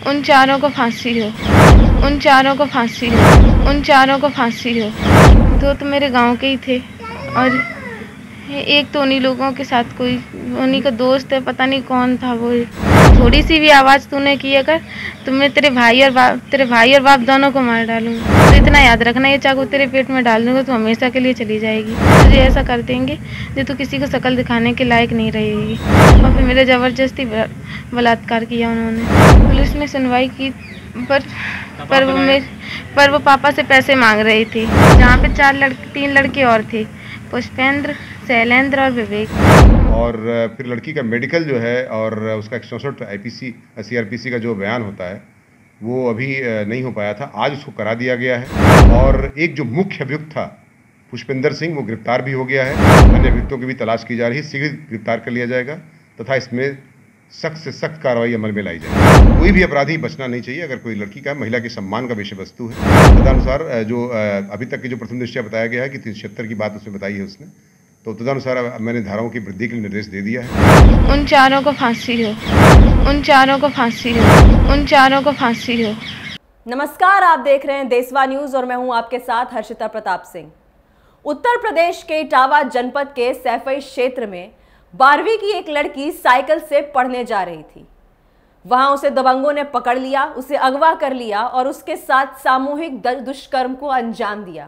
उन चारों को फांसी हो, उन चारों को फांसी हो, उन चारों को फांसी हो। दो तो मेरे गांव के ही थे और एक तो उन्हीं लोगों के साथ कोई उन्हीं का दोस्त है, पता नहीं कौन था वो। थोड़ी सी भी आवाज़ तूने की अगर तो मैं तेरे भाई और बाप दोनों को मार डालूंगा। तो इतना याद रखना, ये चाकू तेरे पेट में डाल दूंगा तो हमेशा के लिए चली जाएगी। तुझे ऐसा कर देंगे जो तू किसी को शक्ल दिखाने के लायक नहीं रहेगी। और फिर मेरे ज़बरदस्ती बलात्कार किया उन्होंने। पुलिस ने सुनवाई की पर वो पापा से पैसे मांग रही थी। जहाँ पे 3 लड़के और थे, पुष्पेंद्र, शैलेंद्र और विवेक। और फिर लड़की का मेडिकल जो है और उसका 164 आईपीसी सीआरपीसी का जो बयान होता है वो अभी नहीं हो पाया था, आज उसको करा दिया गया है। और एक जो मुख्य अभियुक्त था पुष्पेंद्र सिंह, वो गिरफ्तार भी हो गया है। अन्य अभियुक्तों की भी तलाश की जा रही है, शीघ्र गिरफ्तार कर लिया जाएगा तथा इसमें सख्त से सख्त कार्रवाई अमल में लाई जाएगी। कोई भी अपराधी बचना नहीं चाहिए। अगर कोई लड़की का, महिला के सम्मान का विषय वस्तु है, तदनुसार जो अभी तक की जो प्रथम दृष्टया बताया गया है कि 376 की बात उसमें बताई है उसने, तो तदनुसार मैंने धाराओं की वृद्धि के लिए निर्देश दे दिया है। उन चारों को फांसी हो, उन चारों को फांसी हो, उन चारों को फांसी हो। नमस्कार, आप देख रहे हैं देशवा न्यूज और मैं हूं आपके साथ हर्षिता प्रताप सिंह। उत्तर प्रदेश के इटावा जनपद के सैफई क्षेत्र में 12वीं की एक लड़की साइकिल से पढ़ने जा रही थी। वहां उसे दबंगों ने पकड़ लिया, उसे अगवा कर लिया और उसके साथ सामूहिक दुष्कर्म को अंजाम दिया।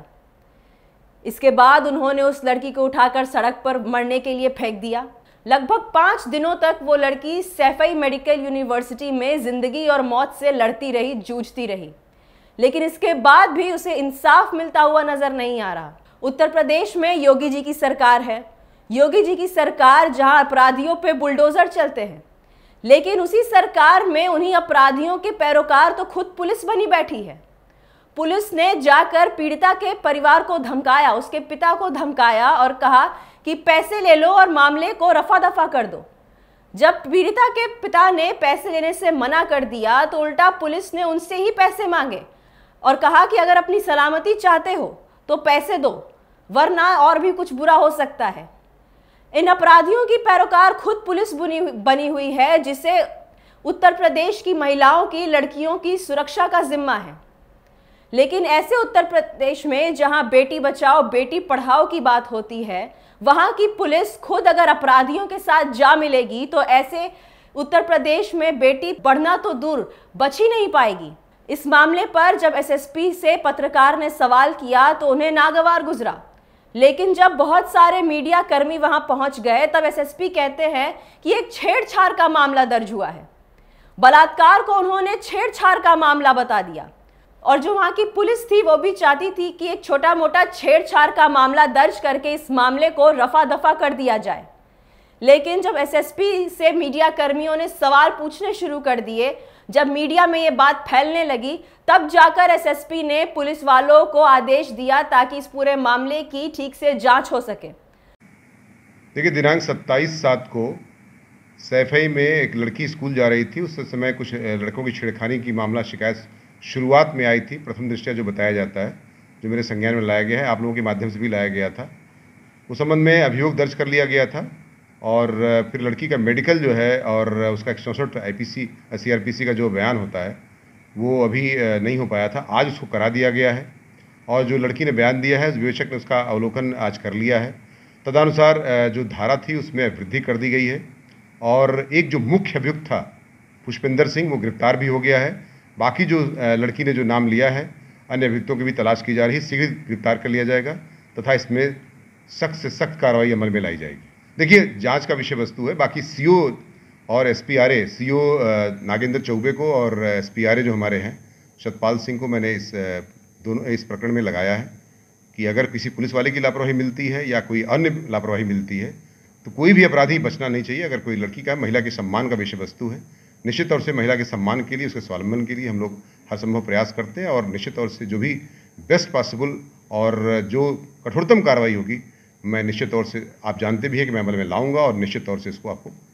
इसके बाद उन्होंने उस लड़की को उठाकर सड़क पर मरने के लिए फेंक दिया। लगभग 5 दिनों तक वो लड़की सैफई मेडिकल यूनिवर्सिटी में जिंदगी और मौत से लड़ती रही, जूझती रही, लेकिन इसके बाद भी उसे इंसाफ मिलता हुआ नजर नहीं आ रहा। उत्तर प्रदेश में योगी जी की सरकार है। योगी जी की सरकार जहां अपराधियों पे बुलडोजर चलते हैं, लेकिन उसी सरकार में उन्हीं अपराधियों के पैरोकार तो खुद पुलिस बनी बैठी है। पुलिस ने जाकर पीड़िता के परिवार को धमकाया, उसके पिता को धमकाया और कहा कि पैसे ले लो और मामले को रफा दफा कर दो। जब पीड़िता के पिता ने पैसे लेने से मना कर दिया तो उल्टा पुलिस ने उनसे ही पैसे मांगे और कहा कि अगर अपनी सलामती चाहते हो तो पैसे दो, वरना और भी कुछ बुरा हो सकता है। इन अपराधियों की पैरोकार खुद पुलिस बनी हुई है, जिसे उत्तर प्रदेश की महिलाओं की, लड़कियों की सुरक्षा का जिम्मा है। लेकिन ऐसे उत्तर प्रदेश में जहां बेटी बचाओ बेटी पढ़ाओ की बात होती है, वहां की पुलिस खुद अगर अपराधियों के साथ जा मिलेगी तो ऐसे उत्तर प्रदेश में बेटी पढ़ना तो दूर बच ही नहीं पाएगी। इस मामले पर जब एसएसपी से पत्रकार ने सवाल किया तो उन्हें नागवार गुजरा, लेकिन जब बहुत सारे मीडिया कर्मी वहां पहुंच गए तब एसएसपी कहते हैं कि एक छेड़छाड़ का मामला दर्ज हुआ है। बलात्कार को उन्होंने छेड़छाड़ का मामला बता दिया और जो वहां की पुलिस थी वो भी चाहती थी कि एक छोटा मोटा छेड़छाड़ का मामला दर्ज करके इस मामले को रफा दफा कर दिया जाए। लेकिन जब एसएसपी से मीडिया कर्मियों ने सवाल पूछने शुरू कर दिए, जब मीडिया में ये बात फैलने लगी, तब जाकर एसएसपी ने पुलिस वालों को आदेश दिया ताकि इस पूरे मामले की ठीक से जांच हो सके। देखिए, दिनांक 27/7 को सैफई में एक लड़की स्कूल जा रही थी। उस समय कुछ लड़कों की छेड़खानी की मामला शिकायत शुरुआत में आई थी, प्रथम दृष्टया जो बताया जाता है, जो मेरे संज्ञान में लाया गया है, आप लोगों के माध्यम से भी लाया गया था। उस संबंध में अभियोग दर्ज कर लिया गया था और फिर लड़की का मेडिकल जो है और उसका 164 आईपीसी सीआरपीसी का जो बयान होता है वो अभी नहीं हो पाया था, आज उसको करा दिया गया है। और जो लड़की ने बयान दिया है, विवेचक ने उसका अवलोकन आज कर लिया है। तदनुसार जो धारा थी उसमें वृद्धि कर दी गई है और एक जो मुख्य अभियुक्त था पुष्पेंद्र सिंह, वो गिरफ्तार भी हो गया है। बाकी जो लड़की ने जो नाम लिया है, अन्य अभियुक्तों की भी तलाश की जा रही है, शीघ्र गिरफ्तार कर लिया जाएगा तथा इसमें सख्त से सख्त कार्रवाई अमल में लाई जाएगी। देखिए, जांच का विषय वस्तु है। बाकी सीओ और एसपीआरए, सीओ नागेंद्र चौबे को और एसपीआरए जो हमारे हैं सतपाल सिंह को मैंने इस प्रकरण में लगाया है कि अगर किसी पुलिस वाले की लापरवाही मिलती है या कोई अन्य लापरवाही मिलती है तो कोई भी अपराधी बचना नहीं चाहिए। अगर कोई लड़की का, महिला के सम्मान का विषय वस्तु है, निश्चित तौर से महिला के सम्मान के लिए, उसके स्वावलंबन के लिए हम लोग हर संभव प्रयास करते हैं और निश्चित तौर से जो भी बेस्ट पॉसिबल और जो कठोरतम कार्रवाई होगी, मैं निश्चित तौर से, आप जानते भी हैं कि मैं अमल में लाऊंगा और निश्चित तौर से इसको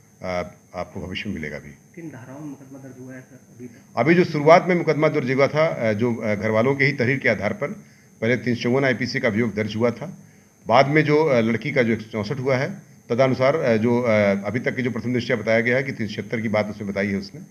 आपको भविष्य में मिलेगा भी। किन धाराओं में मुकदमा दर्ज हुआ है सर? अभी जो शुरुआत में मुकदमा दर्ज हुआ था, जो घर वालों के ही तहरीर के आधार पर पहले 354 आईपीसी का अभियोग दर्ज हुआ था। बाद में जो लड़की का जो 164 हुआ है, तदनुसार जो अभी तक की जो प्रथम दृष्टया बताया गया है कि 376 की बात उसमें बताई है उसने,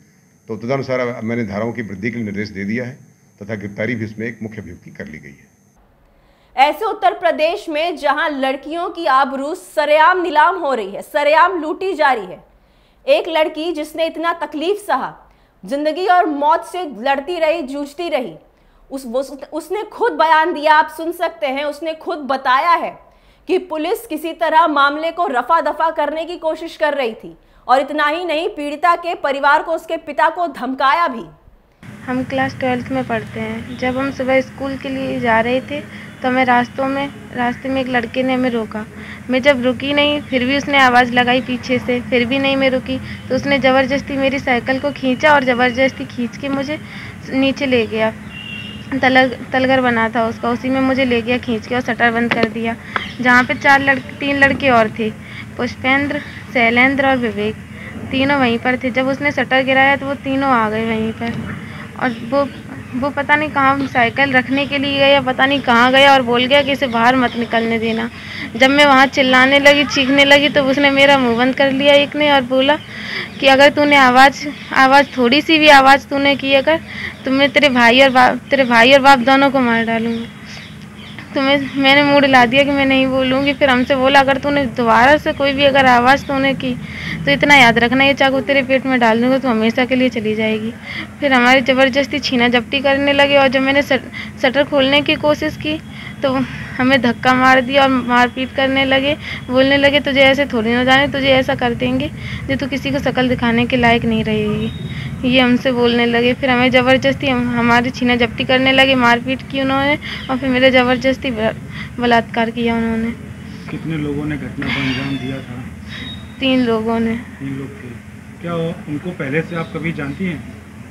तो तदनुसार मैंने धाराओं की वृद्धि के लिए निर्देश दे दिया है तथा गिरफ्तारी भी इसमें एक मुख्य अभियुक्त की कर ली गई है। ऐसे उत्तर प्रदेश में जहां लड़कियों की आबरू सरेआम नीलाम हो रही है, सरेआम लूटी जा रही है, एक लड़की जिसने इतना तकलीफ सहा, जिंदगी और मौत से लड़ती रही, जूझती रही, उसने खुद बयान दिया, आप सुन सकते हैं। उसने खुद बताया है कि पुलिस किसी तरह मामले को रफा दफा करने की कोशिश कर रही थी, और इतना ही नहीं, पीड़िता के परिवार को, उसके पिता को धमकाया भी। हम क्लास 12th में पढ़ते हैं। जब हम सुबह स्कूल के लिए जा रहे थे तो हमें रास्ते में एक लड़के ने हमें रोका। मैं जब रुकी नहीं, फिर भी उसने आवाज़ लगाई पीछे से, फिर भी नहीं मैं रुकी, तो उसने ज़बरदस्ती मेरी साइकिल को खींचा और ज़बरदस्ती खींच के मुझे नीचे ले गया। तलगर बना था उसका, उसी में मुझे ले गया खींच के और शटर बंद कर दिया। जहाँ पे 3 लड़के और थे, पुष्पेंद्र, शैलेंद्र और विवेक, तीनों वहीं पर थे। जब उसने शटर गिराया तो वो तीनों आ गए वहीं पर, और वो पता नहीं कहाँ साइकिल रखने के लिए गया, पता नहीं कहाँ गया, और बोल गया कि इसे बाहर मत निकलने देना। जब मैं वहाँ चिल्लाने लगी, चीखने लगी, तो उसने मेरा मुंह बंद कर लिया एक ने, और बोला कि अगर तूने आवाज़ थोड़ी सी भी आवाज़ तूने की अगर, तो मैं तेरे भाई और बाप दोनों को मार डालूँगा। तो मैंने मुँह हिला दिया कि मैं नहीं बोलूँगी। फिर हमसे बोला, अगर तूने दोबारा से कोई भी अगर आवाज़ तूने की तो इतना याद रखना, ये चाकू तेरे पेट में डाल दूँगा, तो हमेशा के लिए चली जाएगी। फिर हमारी ज़बरदस्ती छीना झपटी करने लगे, और जब मैंने शटर खोलने की कोशिश की तो हमें धक्का मार दिया और मारपीट करने लगे। बोलने लगे, तुझे ऐसे थोड़ी ना जाने, तुझे ऐसा कर देंगे जो तू किसी को शक्ल दिखाने के लायक नहीं रहेगी, ये हमसे बोलने लगे। फिर हमें ज़बरदस्ती हमारी छीना झपटी करने लगे, मारपीट की उन्होंने, और फिर मेरे ज़बरदस्ती बलात्कार किया उन्होंने। कितने लोगों ने घटना को अंजाम दिया था? 3 लोगों ने। 3 लोग थे। क्या उनको पहले से आप कभी जानती हैं?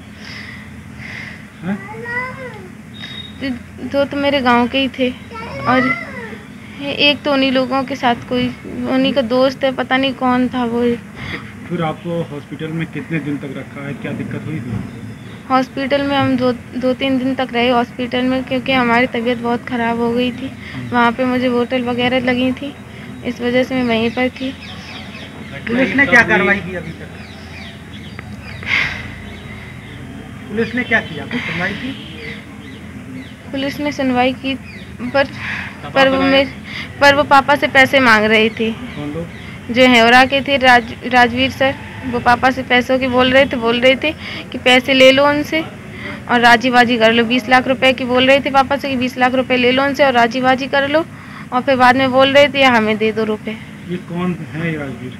दो तो मेरे गांव के ही थे, और एक तो उन्हीं लोगों के साथ कोई उन्हीं का दोस्त है, पता नहीं कौन था वो। फिर आपको हॉस्पिटल में कितने दिन तक रखा है, क्या दिक्कत हुई थी? हॉस्पिटल में हम 2-3 दिन तक रहे हॉस्पिटल में, क्योंकि हमारी तबीयत बहुत ख़राब हो गई थी। वहाँ पे मुझे बोतल वगैरह लगी थी, इस वजह से मैं वहीं पर थी। पुलिस ने क्या कार्रवाई की अभी तक? पुलिस ने क्या किया, कुछ सुनवाई की? पुलिस ने सुनवाई की, पर वो पापा से पैसे मांग रहे थे। कौन लोग? जो हेवरा के थे, राजवीर सर, वो पापा से पैसों की बोल रहे थे कि पैसे ले लो उनसे और राजी बाजी कर लो। 20 लाख रुपए की बोल रहे थे पापा से कि 20 लाख रुपए ले लो उनसे और राजी बाजी कर लो, और फिर बाद में बोल रहे थे या हमें दे दो रुपए। ये कौन है ये राजवीर?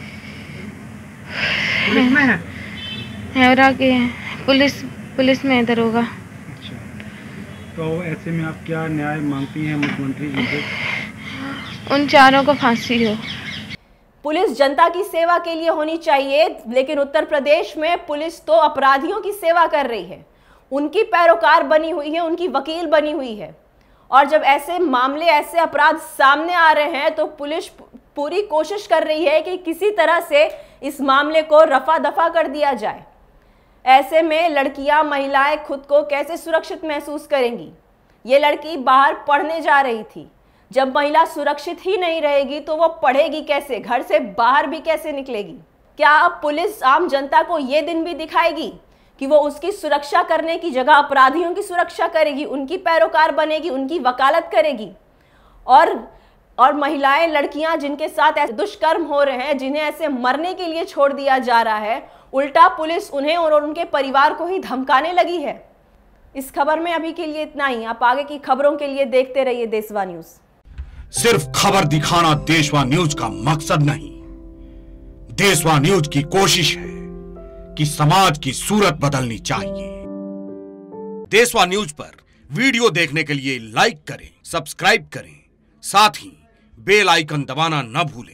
पुलिस में है? हेवरा के पुलिस में इधर होगा। अच्छा, तो ऐसे में आप क्या न्याय मांगती हैं मुख्यमंत्री जी से? उन चारों को फांसी हो। पुलिस जनता की सेवा के लिए होनी चाहिए, लेकिन उत्तर प्रदेश में पुलिस तो अपराधियों की सेवा कर रही है, उनकी पैरोकार बनी हुई है, उनकी वकील बनी हुई है। और जब ऐसे मामले, ऐसे अपराध सामने आ रहे हैं तो पुलिस पूरी कोशिश कर रही है कि किसी तरह से इस मामले को रफा दफा कर दिया जाए। ऐसे में लड़कियां, महिलाएं खुद को कैसे सुरक्षित महसूस करेंगी? ये लड़की बाहर पढ़ने जा रही थी। जब महिला सुरक्षित ही नहीं रहेगी तो वो पढ़ेगी कैसे, घर से बाहर भी कैसे निकलेगी? क्या अब पुलिस आम जनता को ये दिन भी दिखाएगी कि वो उसकी सुरक्षा करने की जगह अपराधियों की सुरक्षा करेगी, उनकी पैरोकार बनेगी, उनकी वकालत करेगी? और महिलाएं, लड़कियां जिनके साथ ऐसे दुष्कर्म हो रहे हैं, जिन्हें ऐसे मरने के लिए छोड़ दिया जा रहा है, उल्टा पुलिस उन्हें और उनके परिवार को ही धमकाने लगी है। इस खबर में अभी के लिए इतना ही। आप आगे की खबरों के लिए देखते रहिए देशवा न्यूज। सिर्फ खबर दिखाना देशवा न्यूज का मकसद नहीं, देशवा न्यूज की कोशिश है कि समाज की सूरत बदलनी चाहिए। देशवा न्यूज पर वीडियो देखने के लिए लाइक करें, सब्सक्राइब करें, साथ ही बेल आइकन दबाना न भूलें।